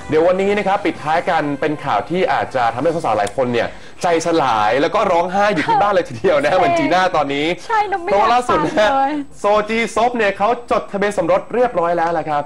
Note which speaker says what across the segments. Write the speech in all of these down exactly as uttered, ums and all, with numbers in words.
Speaker 1: เดี๋ยววันนี้นะครับปิดท้ายกันเป็นข่าวที่อาจจะทำให้สาวๆหลายคนเนี่ยใจสลายแล้วก็ร้องไห้อยู่ที่บ้านเลยทีเดียวนะเหมือนจีน่าตอนนี้
Speaker 2: ใช่น้องไม่
Speaker 1: เพราะล่าสุดนะ
Speaker 2: เลย
Speaker 1: โซจีซบเนี่ยเขาจดทะเบียนสมรสเรียบร้อยแล้วแหละครับ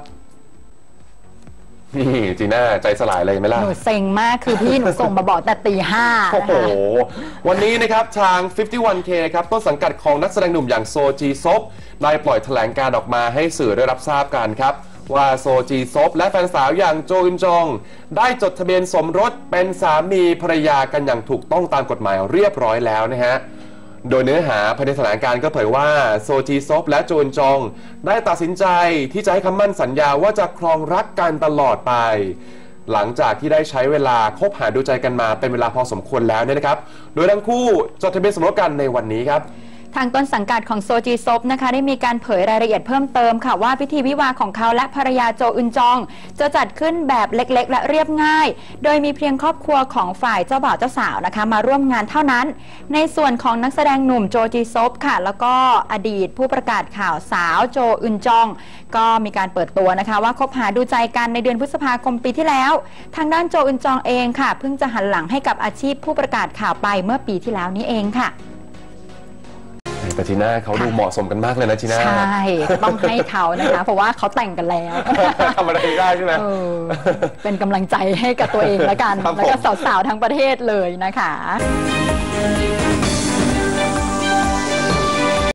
Speaker 1: นี่จีน่าใจสลายเลยไหมล่ะ
Speaker 2: หนูเซ็งมากคือพี่หนูส่งมาบอกแต่ตีห้า
Speaker 1: โอ้โหวันนี้นะครับทาง ห้าสิบเอ็ด เค ครับต้นสังกัดของนักแสดงหนุ่มอย่างโซจีซบได้ปล่อยแถลงการออกมาให้สื่อได้รับทราบกันครับว่าโซจีซบและแฟนสาวอย่างโจอึนจองได้จดทะเบียนสมรสเป็นสามีภรรยากันอย่างถูกต้องตามกฎหมายเรียบร้อยแล้วนะฮะโดยเนื้อหาภายในแถลงการก็เผยว่าโซจีซบและโจอึนจองได้ตัดสินใจที่จะให้คำมั่นสัญญาว่าจะครองรักกันตลอดไปหลังจากที่ได้ใช้เวลาคบหาดูใจกันมาเป็นเวลาพอสมควรแล้วเนี่ยนะครับโดยทั้งคู่จดทะเบียนสมรสกันในวันนี้ครับ
Speaker 2: ทางต้นสังกัดของโซจีซบนะคะได้มีการเผยรายละเอียดเพิ่มเติมค่ะว่าพิธีวิวาห์ของเขาและภรรยาโจอึนจองจะจัดขึ้นแบบเล็กๆและเรียบง่ายโดยมีเพียงครอบครัวของฝ่ายเจ้าบ่าวเจ้าสาวนะคะมาร่วมงานเท่านั้นในส่วนของนักแสดงหนุ่มโจจีซบค่ะแล้วก็อดีตผู้ประกาศข่าวสาวโจอึนจองก็มีการเปิดตัวนะคะว่าคบหาดูใจกันในเดือนพฤษภาคมปีที่แล้วทางด้านโจอึนจองเองค่ะเพิ่งจะหันหลังให้กับอาชีพผู้ประกาศข่าวไปเมื่อปีที่แล้วนี้เองค่ะ
Speaker 1: แต่จีน่าเขาดูเหมาะสมกันมากเลยนะจีน่า
Speaker 2: ใช่ต้องให้เขานะคะเพราะว่าเขาแต่งกันแล้ว
Speaker 1: ทำอะไรได้ใช่ไหม
Speaker 2: เป็นกำลังใจให้กับตัวเองแล้วกันแล้วก็สาวๆทั้งประเทศเลยนะคะ